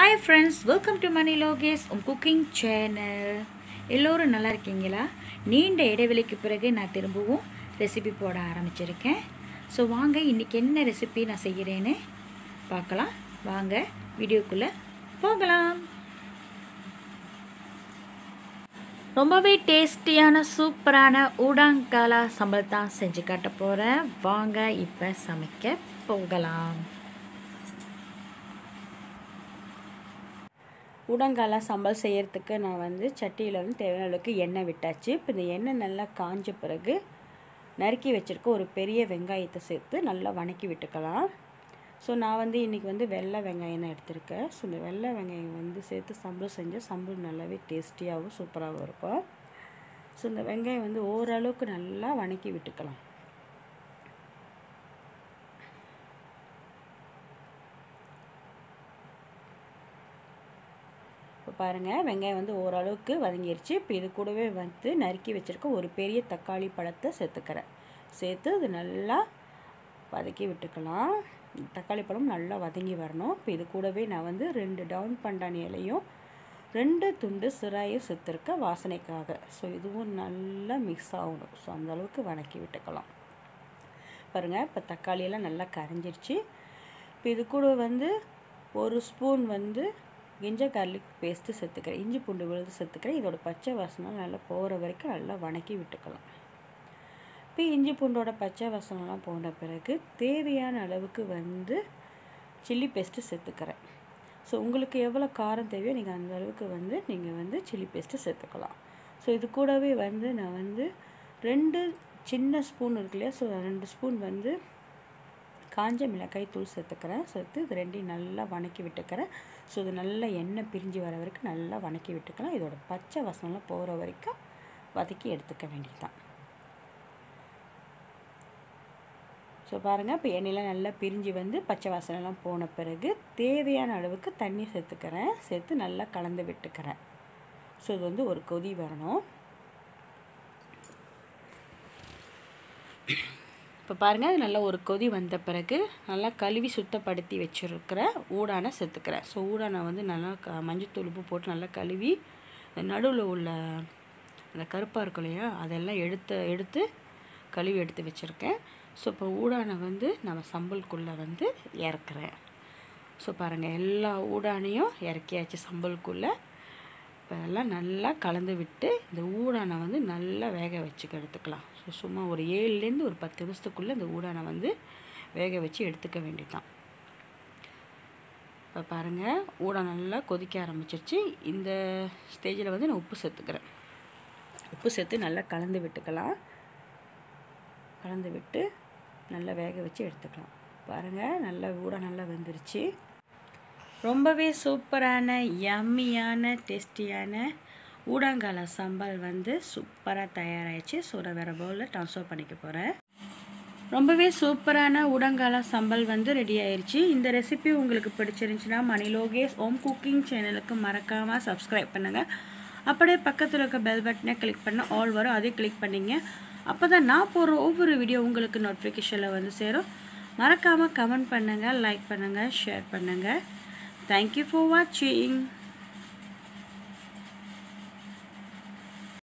Hi friends, welcome to Money Loges cooking channel. எல்லோரும் நல்லா இருக்கீங்களா? நீண்ட இடைவெளிக்கு பிறகு நான் திரும்பவும் ரெசிபி போட ஆரம்பிச்சிருக்கேன். ஸோ வாங்க இன்னைக்கு என்ன ரெசிபி நான் செய்கிறேன்னு பார்க்கலாம். வாங்க வீடியோக்குள்ள போகலாம். ரொம்பவே டேஸ்டியான சூப்பரான உடாங் காலா சம்பல் தான் செஞ்சு காட்ட போகிறேன். வாங்க இப்போ சமைக்க போகலாம். உடங்கால சம்பல் செய்கிறதுக்கு நான் சட்டியில் தேவையான அளவுக்கு எண்ணெய் விட்டாச்சு. இப்போ இந்த எண்ணெய் நல்லா காஞ்ச பிறகு நறுக்கி வச்சுருக்க ஒரு பெரிய வெங்காயத்தை சேர்த்து நல்லா வணக்கி விட்டுக்கலாம். ஸோ நான் இன்றைக்கி வெள்ளை வெங்காயம் தான் எடுத்திருக்கேன். ஸோ இந்த வெள்ளை வெங்காயம் சேர்த்து சம்பல் செஞ்சால் சம்பல் நல்லாவே டேஸ்டியாகவும் சூப்பராகவும் இருக்கும். ஸோ இந்த வெங்காயம் ஓரளவுக்கு நல்லா வணக்கி விட்டுக்கலாம். இப்போ பாருங்கள், வெங்காயம் ஓரளவுக்கு வதங்கிருச்சு. இப்போ இது கூடவே நறுக்கி வச்சுருக்க ஒரு பெரிய தக்காளி பழத்தை சேர்த்துக்கிறேன். சேர்த்து அது நல்லா வதக்கி விட்டுக்கலாம். தக்காளி பழம் நல்லா வதங்கி வரணும். இப்போ இது கூடவே நான் 2 டவுன் பண்டான் இலையும் 2 துண்டு சிராயும் சேர்த்துருக்க வாசனைக்காக. ஸோ இதுவும் நல்லா மிக்ஸ் ஆகணும். ஸோ அந்தளவுக்கு வதக்கி விட்டுக்கலாம். பாருங்கள், இப்போ தக்காளியெல்லாம் நல்லா கரைஞ்சிருச்சு. இப்போ இது கூட ஒரு ஸ்பூன் ginger garlic பேஸ்ட்டு சேர்த்துக்கிறேன். இஞ்சி பூண்டு விழுது சேர்த்துக்கிறேன். இதோட பச்சை வாசனை நல்லா போகிற வரைக்கும் நல்லா வதக்கி விட்டுக்கலாம். இப்போ இஞ்சி பூண்டோட பச்சை வாசனைலாம் போன பிறகு தேவையான அளவுக்கு சில்லி பேஸ்ட்டு சேர்த்துக்கிறேன். ஸோ உங்களுக்கு எவ்வளோ காரம் தேவையோ நீங்கள் அந்த அளவுக்கு நீங்கள் சில்லி பேஸ்ட்டு சேர்த்துக்கலாம். ஸோ இது கூடவே நான் 2 சின்ன ஸ்பூன் இருக்கு இல்லையா, ஸோ 2 ஸ்பூன் காஞ்ச மிளகாய் தூள் சேர்த்துக்கிறேன். சேர்த்து இது ரெண்டையும் நல்லா வதக்கி விட்டுக்கிறேன். ஸோ இது நல்லா எண்ணெய் பிரிஞ்சு வர வரைக்கும் நல்லா வதக்கி விட்டுக்கலாம். இதோட பச்சை வாசனைலாம் போகிற வரைக்கும் வதக்கி எடுத்துக்க வேண்டியதுதான். ஸோ பாருங்கள், இப்போ எண்ணெயெலாம் நல்லா பிரிஞ்சு பச்சை வாசனைலாம் போன பிறகு தேவையான அளவுக்கு தண்ணி சேர்த்துக்கிறேன். சேர்த்து நல்லா கலந்து விட்டுக்கிறேன். ஸோ இது ஒரு கொதி வரணும். இப்போ பாருங்கள், அது நல்லா ஒரு கொதி வந்த பிறகு நல்லா கழுவி சுத்தப்படுத்தி வச்சுருக்கிற ஊடானை சேர்த்துக்கிறேன். ஸோ ஊடானை நல்லா மஞ்சத்தூள் உப்பு போட்டு நல்லா கழுவி நடுவில் உள்ள அந்த கருப்பாக இருக்கும் இல்லையா, அதெல்லாம் எடுத்து கழுவி எடுத்து வச்சுருக்கேன். ஸோ இப்போ ஊடானை நம்ம சம்பலுக்குள்ளே இறக்குறேன். ஸோ பாருங்கள், எல்லா ஊடானையும் இறக்கியாச்சு சம்பலுக்குள்ளே. இப்போ எல்லாம் நல்லா கலந்து விட்டு இந்த ஊடானை நல்லா வேக வச்சுக்க எடுத்துக்கலாம். ஸோ சும்மா ஒரு 7லேருந்து ஒரு 10 நிமிஷத்துக்குள்ளே இந்த ஊடானை வேக வச்சு எடுத்துக்க வேண்டியதுதான். இப்போ பாருங்கள், ஊடானை நல்லா கொதிக்க ஆரம்பிச்சிருச்சு. இந்த ஸ்டேஜில் நான் உப்பு சேர்த்துக்கிறேன். உப்பு சேர்த்து நல்லா கலந்து விட்டுக்கலாம். கலந்து விட்டு நல்லா வேக வச்சு எடுத்துக்கலாம். பாருங்கள், நல்லா ஊடானை நல்லா வெந்துருச்சு. ரொம்பவே சூப்பரான யம்மியான டேஸ்டியான ஊடாங்கால சம்பல் சூப்பராக தயாராகிடுச்சு. ஸோ நான் வேறு பவுலில் ட்ரான்ஸ்ஃபர் பண்ணிக்க போகிறேன். ரொம்பவே சூப்பரான ஊடாங்கால சம்பல் ரெடி ஆயிடுச்சு. இந்த ரெசிபி உங்களுக்கு பிடிச்சிருந்துச்சுன்னா மணி லோகேஸ் குக்கிங் சேனலுக்கு மறக்காமல் சப்ஸ்கிரைப் பண்ணுங்கள். அப்படியே பக்கத்தில் இருக்க பெல் பட்டனை கிளிக் பண்ண ஆல் வரும், அதே கிளிக் பண்ணிங்க. அப்போ தான் நான் போடுற ஒவ்வொரு வீடியோ உங்களுக்கு நோட்டிஃபிகேஷனில் சேரும். மறக்காமல் கமெண்ட் பண்ணுங்கள், லைக் பண்ணுங்கள், ஷேர் பண்ணுங்கள். Thank you for watching.